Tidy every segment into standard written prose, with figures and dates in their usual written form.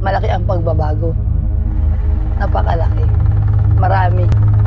Malaki ang pagbabago. Napakalaki. Marami.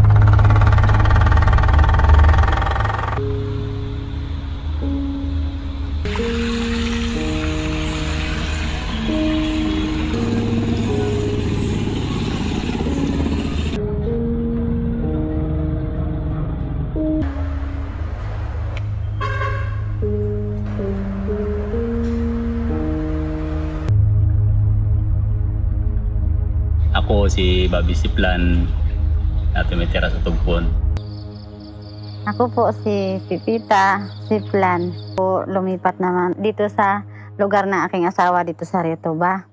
Ako si Siplan na tumitira sa Togpon. Ako po si Pipita Siplan. Po lumipat naman dito sa lugar ng aking asawa dito sa Rio Tuba.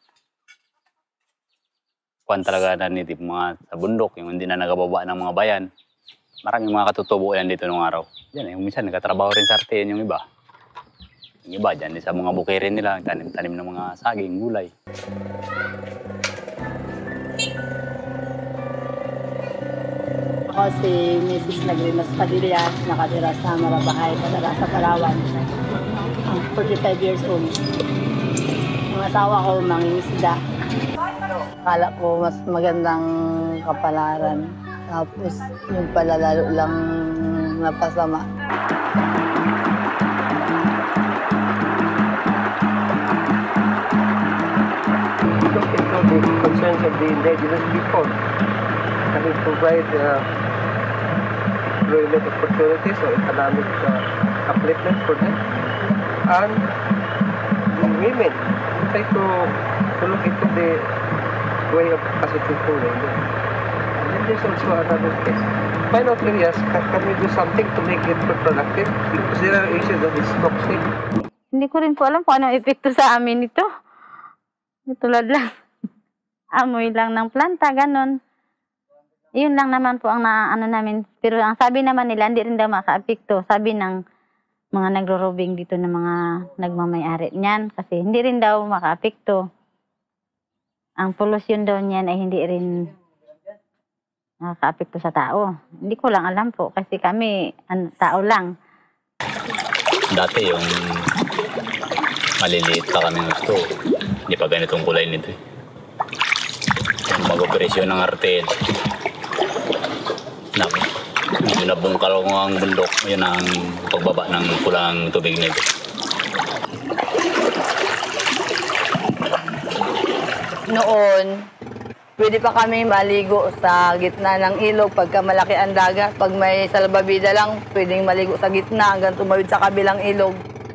Kuwan talaga na nitip mga sa bundok, yung hindi na nagababa ng mga bayan. Maraming mga katutubo yan dito nung araw. Yan, yung minsan nagkatrabaho rin sa artin yung iba. Yung iba dyan, sa mga bukirin nila, tanim-tanim ng mga saging, gulay. Ako si Mrs. Lagrimas Padilla, nakatira sa Marabahay, padala sa Palawan. 45 years old. Ang asawa ko, mangingisda. Akala ko mas magandang kapalaran. Tapos yung pala lalo lang napasama. Look into the concerns of the indigenous people. Can we provide employment opportunities or economic upliftment for them? And the women try to look into the way of positive living. And then there's also another case. Find out areas, can we do something to make it more productive? Because there are issues that is toxic. Hindi ko rin po alam kung anong epekto sa amin ito. Tulad lang. Amoy lang ng planta, ganon. Yun lang naman po ang naano namin. Pero ang sabi naman nila, hindi rin daw maka-apekto. Sabi ng mga nagro-robing dito ng mga nagmamay-ari niyan. Kasi hindi rin daw maka-apekto. Ang pollution daw niyan ay hindi rin nakaka-apekto sa tao. Hindi ko lang alam po. Kasi kami, tao lang. Dati yung maliliit pa kami gusto. Hindi pa ganitong kulay nito eh. Yung mag-operasyon ng artel. Yun na bungkal ko ang bundok. Yun ang pagbaba ng pulang tubig nito. Noon, pwede pa kami maligo sa gitna ng ilog pagka malaki ang dagat. Pag may salbabida lang, pwedeng maligo sa gitna hanggang tumawid sa kabilang ilog.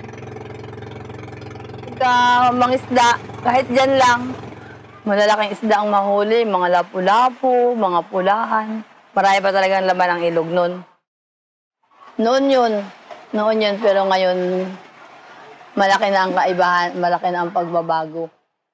Pagka mangisda, kahit dyan lang, malalaking isda ang mahuli, mga lapu-lapu, mga pulahan. Marami pa talagang laman ang ilog noon. Noon yun, pero ngayon, malaki na ang kaibahan, malaki na ang pagbabago.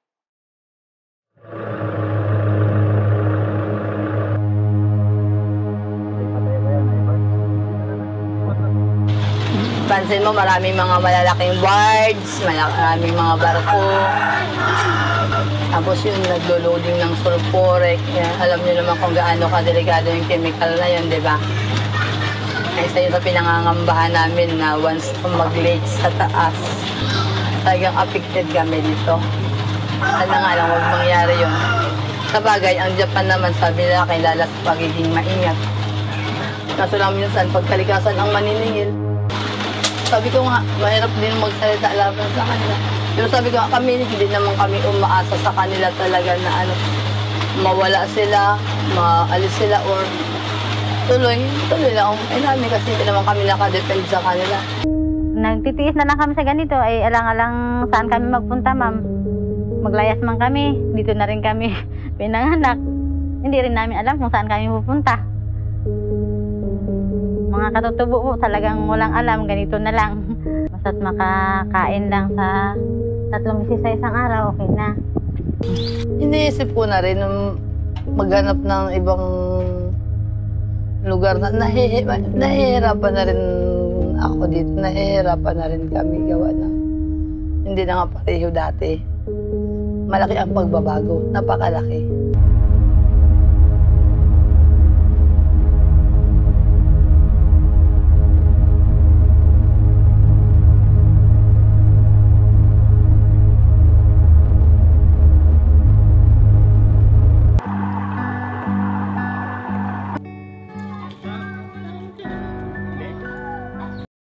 Pansin mo, maraming mga malalaking barge, maraming mga barko. Tapos yun, naglo-loading ng sulfuric. Alam niyo naman kung gaano kadelikado yung chemical na yun, di ba? Isa yun sa pinangangambahan namin na once mag-lake sa taas, talagang affected kami dito. Ano nga lang, huwag mangyari yun. Sa bagay, ang Japan naman sabi nila kilala sa pagiging maingat. Kaso lang minsan, pagkalikasan ang maniningil. Sabi ko nga, mahirap din magsalita laban sa kanila. Pero sabi ko nga, kami, hindi naman kami umaasa sa kanila talaga na mawala sila, maalis sila, or tuloy lang. Ay namin kasi hindi naman kami nakadepend sa kanila. Nagtitiis na lang kami sa ganito, ay alang-alang saan kami magpunta, ma'am. Maglayas man kami, dito na rin kami pinanganak. Hindi rin namin alam kung saan kami pupunta. Mga katutubo po, talagang walang alam, ganito na lang. Basta't makakain lang sa 3 beses sa isang araw, okay na. Iniisip ko na rin maghanap ng ibang lugar na nahihirapan na rin ako dito. Nahihirapan na rin kami gawa na. Hindi na nga pareho dati. Malaki ang pagbabago, napakalaki.